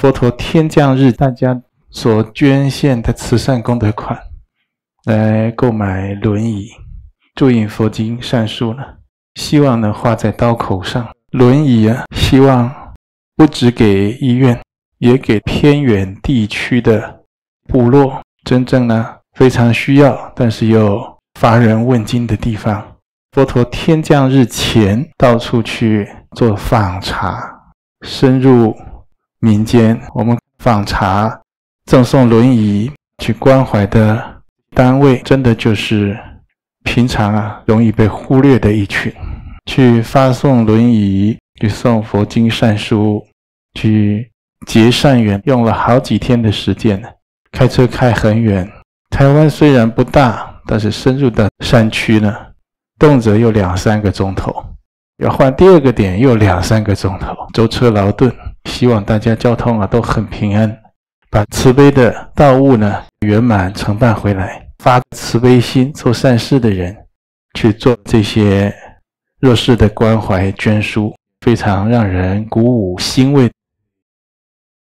佛陀天降日，大家所捐献的慈善功德款来购买轮椅，助印佛经善书呢，希望呢画在刀口上。轮椅啊，希望不只给医院，也给偏远地区的部落，真正呢非常需要，但是又乏人问津的地方。佛陀天降日前，到处去做访查，深入民间。我们访查赠送轮椅去关怀的单位，真的就是平常容易被忽略的一群。去发送轮椅，去送佛经善书，去结善缘，用了好几天的时间，开车开很远。台湾虽然不大，但是深入的山区呢，动辄又2-3个钟头，要换第二个点又2-3个钟头，舟车劳顿。希望大家交通都很平安，把慈悲的道务呢圆满承办回来，发慈悲心，做善事的人去做这些弱势的关怀捐书，非常让人鼓舞欣慰。